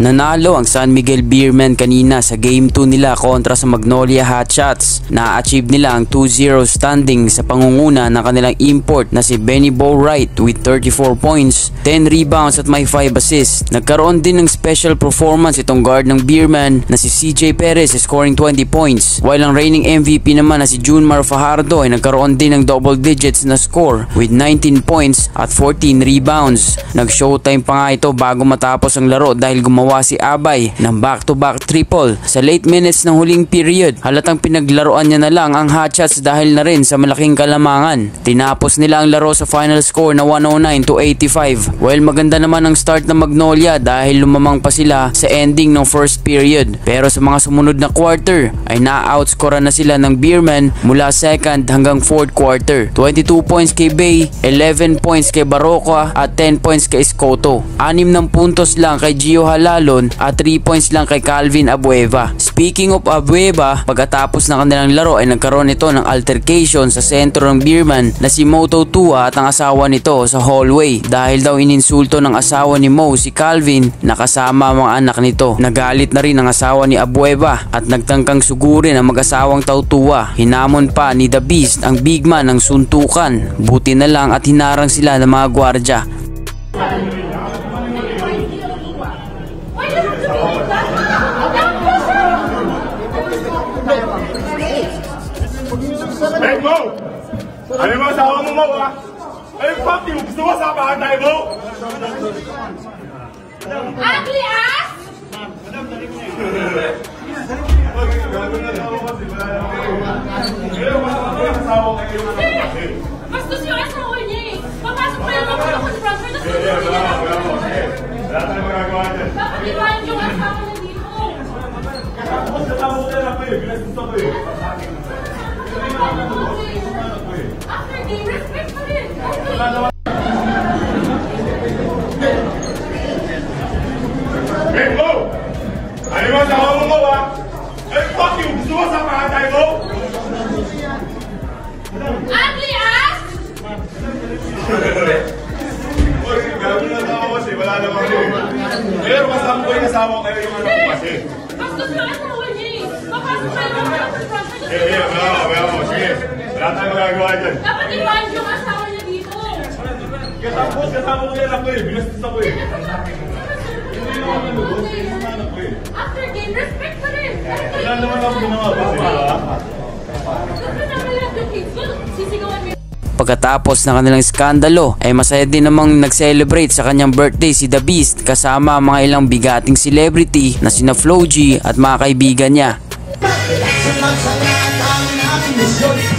Nanalo ang San Miguel Beermen kanina sa Game 2 nila kontra sa Magnolia Hotshots. Na-achieve nila ang 2-0 standing sa pangunguna ng kanilang import na si Benny Bowright with 34 points, 10 rebounds at may 5 assists. Nagkaroon din ng special performance itong guard ng Beermen na si CJ Perez scoring 20 points, while ang reigning MVP naman na si Junmar Fajardo ay nagkaroon din ng double digits na score with 19 points at 14 rebounds. Nag-showtime pa nga ito bago matapos ang laro dahil gumawa si Abay ng back-to-back triple sa late minutes ng huling period. Halatang pinaglaruan niya na lang ang Hotshots dahil na rin sa malaking kalamangan. Tinapos nila ang laro sa final score na 109-85. While maganda naman ang start ng Magnolia dahil lumamang pa sila sa ending ng first period. Pero sa mga sumunod na quarter ay na-outscore na sila ng Beermen mula second hanggang fourth quarter. 22 points kay Bay, 11 points kay Barroca at 10 points kay Escoto. 6 ng puntos lang kay Gio Halal at 3 points lang kay Calvin Abueva. Speaking of Abueva, pagkatapos ng kanilang laro ay nagkaroon ito ng altercation sa sentro ng Beermen na si Moto Tua at ang asawa nito sa hallway dahil daw ininsulto ng asawa ni Mo si Calvin na kasama ang mga anak nito. Nagalit na rin ang asawa ni Abueva at nagtangkang sugurin ang mag-asawang Tautua. Hinamon pa ni The Beast ang big man ng suntukan. Buti na lang at hinarang sila ng mga gwardya. Hey Mo! Ano mo asawa mo Mo ha? Ay fuck you! Gusto mo sabahan tayo Mo? Ugly ass! Bastos yung asawa niya eh! Papasok pa lang ako sa transfer na Wala tayong magagawa dyan. dapat iwain yung asawa niya dito! Tapos kasama ko tayo ako eh! Binagusto ko eh! After game, respect pa rin! Hey Mo! Ano mo asawa mo Mo ha? Ay fuck you! Gusto mo sabahan tayo Mo? Ugly ass! Gagawin na tao kasi wala naman yun. Pero kasama ko yung asawa ko kayo yung anak ko kasi. Bastos yung asawa niya eh! Papasok pa lang ako sa transfer na Wala mo. Sige. Wala tayong magagawa dyan. dapat iwain yung asawa niya dito! Tapos kasama ko yung anak ko eh. Binastos ako eh. Hindi naman ang lugo. Hindi naman anak ko eh. After game, respect pa rin! Wala naman ako ginawa. Gusto naman lang yung kids ko, sisigawan mo. Pagkatapos ng kanilang skandalo ay masaya din namang nag-celebrate sa kanyang birthday si The Beast kasama ang mga ilang bigating celebrity na sina Flo G at mga kaibigan niya.